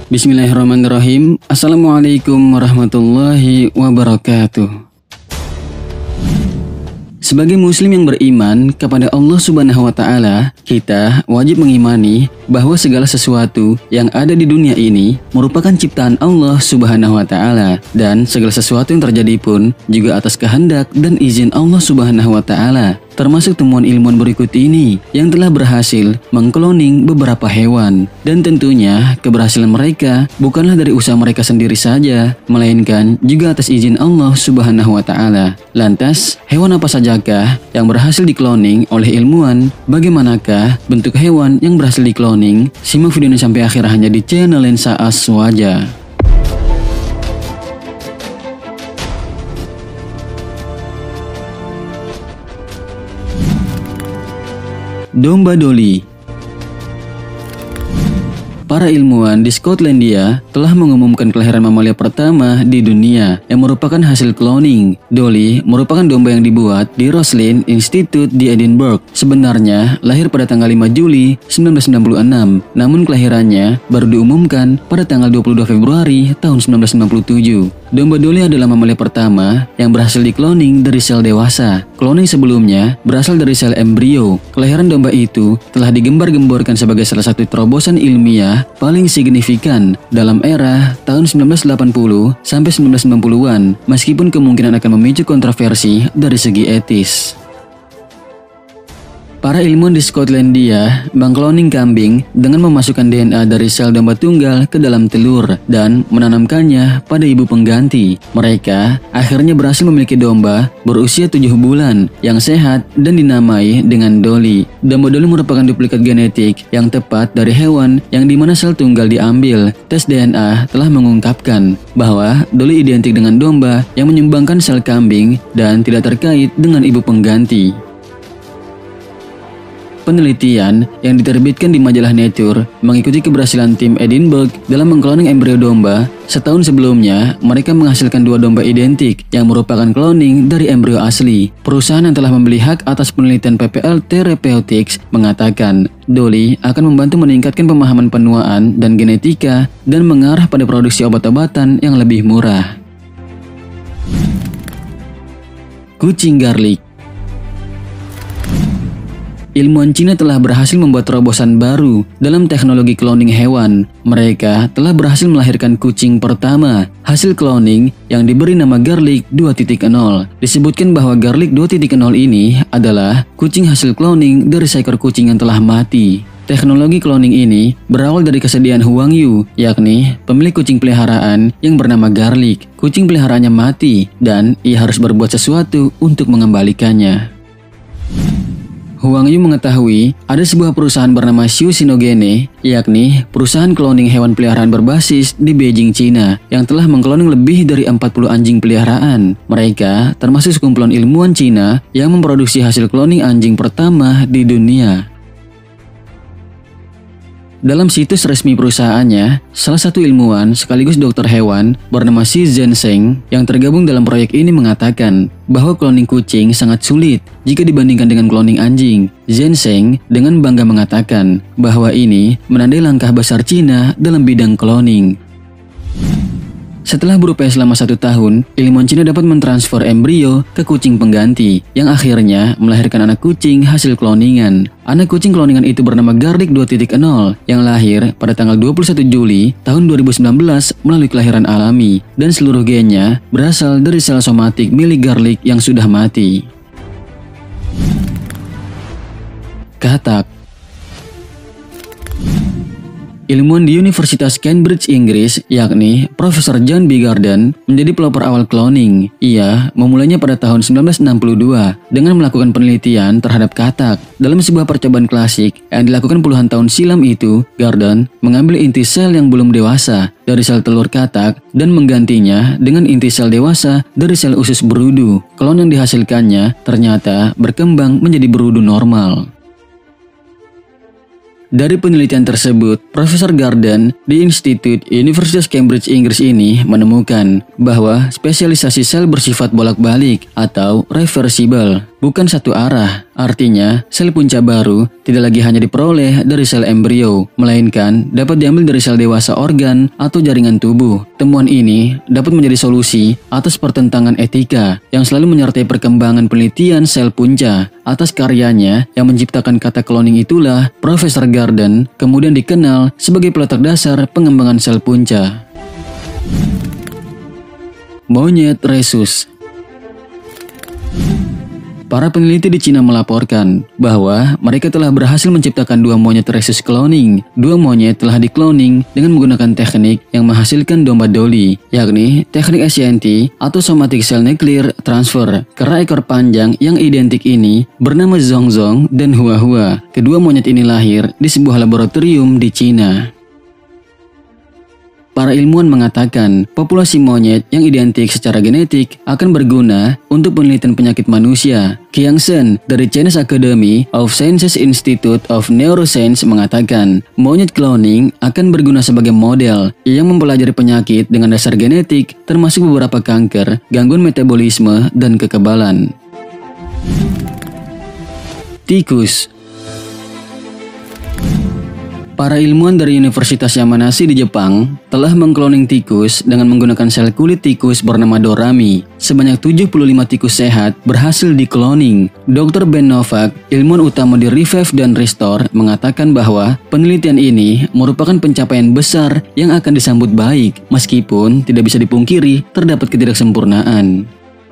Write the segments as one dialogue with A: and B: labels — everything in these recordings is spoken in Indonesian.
A: Bismillahirrahmanirrahim. Assalamualaikum warahmatullahi wabarakatuh. Sebagai muslim yang beriman kepada Allah Subhanahu wa Ta'ala, kita wajib mengimani bahwa segala sesuatu yang ada di dunia ini merupakan ciptaan Allah Subhanahu wa Ta'ala, dan segala sesuatu yang terjadi pun juga atas kehendak dan izin Allah Subhanahu wa Ta'ala. Termasuk temuan ilmuwan berikut ini yang telah berhasil mengkloning beberapa hewan. Dan tentunya keberhasilan mereka bukanlah dari usaha mereka sendiri saja, melainkan juga atas izin Allah Subhanahu wa Ta'ala. Lantas, hewan apa sajakah yang berhasil dikloning oleh ilmuwan? Bagaimanakah bentuk hewan yang berhasil dikloning? Simak videonya sampai akhir hanya di channel Lensa Aswaja. Domba Dolly. Para ilmuwan di Skotlandia telah mengumumkan kelahiran mamalia pertama di dunia yang merupakan hasil cloning. Dolly merupakan domba yang dibuat di Roslin Institute di Edinburgh. Sebenarnya lahir pada tanggal 5 Juli 1996, namun kelahirannya baru diumumkan pada tanggal 22 Februari tahun 1997. Domba Dolly adalah mamalia pertama yang berhasil dikloning dari sel dewasa. Cloning sebelumnya berasal dari sel embrio. Kelahiran domba itu telah digembar-gemborkan sebagai salah satu terobosan ilmiah paling signifikan dalam era tahun 1980 sampai 1990-an, meskipun kemungkinan akan memicu kontroversi dari segi etis. Para ilmuwan di Skotlandia mengkloning kambing dengan memasukkan DNA dari sel domba tunggal ke dalam telur dan menanamkannya pada ibu pengganti. Mereka akhirnya berhasil memiliki domba berusia 7 bulan yang sehat dan dinamai dengan Dolly. Domba Dolly merupakan duplikat genetik yang tepat dari hewan yang dimana sel tunggal diambil. Tes DNA telah mengungkapkan bahwa Dolly identik dengan domba yang menyumbangkan sel kambing dan tidak terkait dengan ibu pengganti. Penelitian yang diterbitkan di majalah Nature mengikuti keberhasilan tim Edinburgh dalam mengkloning embrio domba. Setahun sebelumnya, mereka menghasilkan 2 domba identik yang merupakan cloning dari embrio asli. Perusahaan yang telah membeli hak atas penelitian PPL Therapeutics mengatakan Dolly akan membantu meningkatkan pemahaman penuaan dan genetika dan mengarah pada produksi obat-obatan yang lebih murah. Kucing garlic. Ilmuwan Cina telah berhasil membuat terobosan baru dalam teknologi cloning hewan. Mereka telah berhasil melahirkan kucing pertama hasil cloning yang diberi nama Garlic 2.0. Disebutkan bahwa Garlic 2.0 ini adalah kucing hasil cloning dari seekor kucing yang telah mati. Teknologi cloning ini berawal dari kesediaan Huang Yu, yakni pemilik kucing peliharaan yang bernama Garlic. Kucing peliharaannya mati dan ia harus berbuat sesuatu untuk mengembalikannya. Huang Yu mengetahui ada sebuah perusahaan bernama Xiu Sinogene, yakni perusahaan cloning hewan peliharaan berbasis di Beijing, China, yang telah mengkloning lebih dari 40 anjing peliharaan. Mereka termasuk sekumpulan ilmuwan China yang memproduksi hasil cloning anjing pertama di dunia. Dalam situs resmi perusahaannya, salah satu ilmuwan sekaligus dokter hewan bernama Xi Zhensheng yang tergabung dalam proyek ini mengatakan bahwa cloning kucing sangat sulit jika dibandingkan dengan cloning anjing. Zhensheng dengan bangga mengatakan bahwa ini menandai langkah besar Cina dalam bidang cloning. Setelah berupaya selama 1 tahun, ilmuwan Cina dapat mentransfer embrio ke kucing pengganti yang akhirnya melahirkan anak kucing hasil cloningan. Anak kucing cloningan itu bernama Garlic 2.0 yang lahir pada tanggal 21 Juli tahun 2019 melalui kelahiran alami, dan seluruh gennya berasal dari sel somatik milik Garlic yang sudah mati. Katak. Ilmuwan di Universitas Cambridge, Inggris, yakni Profesor John B. Garden, menjadi pelopor awal cloning. Ia memulainya pada tahun 1962 dengan melakukan penelitian terhadap katak. Dalam sebuah percobaan klasik yang dilakukan puluhan tahun silam itu, Garden mengambil inti sel yang belum dewasa dari sel telur katak dan menggantinya dengan inti sel dewasa dari sel usus berudu. Klon yang dihasilkannya ternyata berkembang menjadi berudu normal. Dari penelitian tersebut, Profesor Garden di Institut Universitas Cambridge, Inggris ini menemukan bahwa spesialisasi sel bersifat bolak-balik atau reversible. bukan satu arah. Artinya, sel punca baru tidak lagi hanya diperoleh dari sel embrio, melainkan dapat diambil dari sel dewasa organ atau jaringan tubuh. Temuan ini dapat menjadi solusi atas pertentangan etika yang selalu menyertai perkembangan penelitian sel punca. Atas karyanya yang menciptakan kata cloning itulah, Profesor Garden kemudian dikenal sebagai peletak dasar pengembangan sel punca. Monyet rhesus. Para peneliti di Cina melaporkan bahwa mereka telah berhasil menciptakan 2 monyet rhesus cloning. 2 monyet telah dikloning dengan menggunakan teknik yang menghasilkan domba Dolly, yakni teknik SCNT atau Somatic Cell Nuclear Transfer. Karena ekor panjang yang identik ini bernama Zhongzhong dan Huahua. Kedua monyet ini lahir di sebuah laboratorium di Cina. Para ilmuwan mengatakan populasi monyet yang identik secara genetik akan berguna untuk penelitian penyakit manusia. Qiang Shen dari Chinese Academy of Sciences Institute of Neuroscience mengatakan monyet cloning akan berguna sebagai model yang mempelajari penyakit dengan dasar genetik termasuk beberapa kanker, gangguan metabolisme, dan kekebalan. Tikus. Para ilmuwan dari Universitas Yamanashi di Jepang telah mengkloning tikus dengan menggunakan sel kulit tikus bernama Dorami. Sebanyak 75 tikus sehat berhasil dikloning. Dr. Ben Novak, ilmuwan utama di Revive dan Restore, mengatakan bahwa penelitian ini merupakan pencapaian besar yang akan disambut baik, meskipun tidak bisa dipungkiri terdapat ketidaksempurnaan.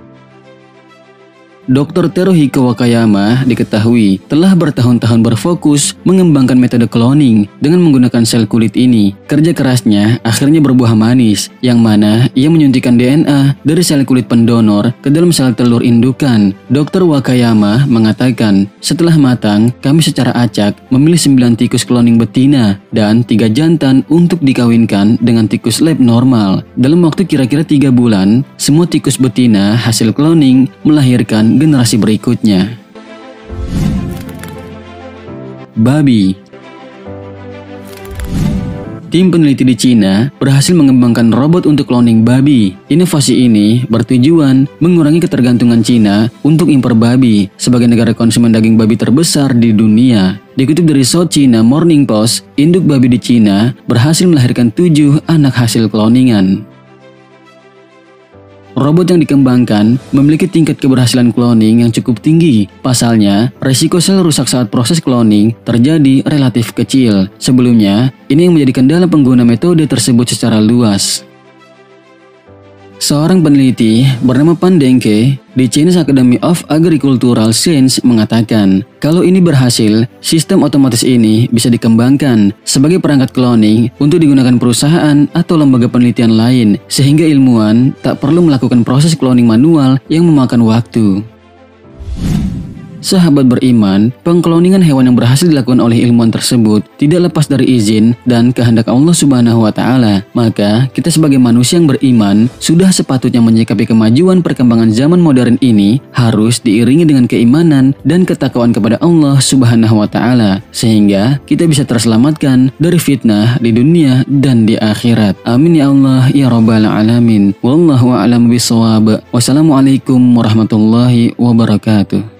A: Dr. Teruhiko Wakayama diketahui telah bertahun-tahun berfokus mengembangkan metode cloning dengan menggunakan sel kulit ini. Kerja kerasnya akhirnya berbuah manis, yang mana ia menyuntikkan DNA dari sel kulit pendonor ke dalam sel telur indukan. Dr. Wakayama mengatakan, setelah matang, kami secara acak memilih 9 tikus cloning betina dan 3 jantan untuk dikawinkan dengan tikus lab normal. Dalam waktu kira-kira 3 bulan, semua tikus betina hasil cloning melahirkan generasi berikutnya. Babi. Tim peneliti di Cina berhasil mengembangkan robot untuk cloning babi. Inovasi ini bertujuan mengurangi ketergantungan Cina untuk impor babi sebagai negara konsumen daging babi terbesar di dunia. Dikutip dari South China Morning Post, induk babi di Cina berhasil melahirkan 7 anak hasil cloningan. Robot yang dikembangkan memiliki tingkat keberhasilan cloning yang cukup tinggi. Pasalnya, resiko sel rusak saat proses cloning terjadi relatif kecil. Sebelumnya, ini yang menjadi kendala pengguna metode tersebut secara luas. Seorang peneliti bernama Pan Dengke di Chinese Academy of Agricultural Science mengatakan, kalau ini berhasil, sistem otomatis ini bisa dikembangkan sebagai perangkat cloning untuk digunakan perusahaan atau lembaga penelitian lain, sehingga ilmuwan tak perlu melakukan proses cloning manual yang memakan waktu. Sahabat beriman, pengkloningan hewan yang berhasil dilakukan oleh ilmuwan tersebut tidak lepas dari izin dan kehendak Allah Subhanahu wa Ta'ala. Maka, kita sebagai manusia yang beriman sudah sepatutnya menyikapi kemajuan perkembangan zaman modern ini harus diiringi dengan keimanan dan ketakwaan kepada Allah Subhanahu wa Ta'ala, sehingga kita bisa terselamatkan dari fitnah di dunia dan di akhirat. Amin ya Allah ya Rabbal alamin. Wallahu a'lam bishawab. Wassalamualaikum warahmatullahi wabarakatuh.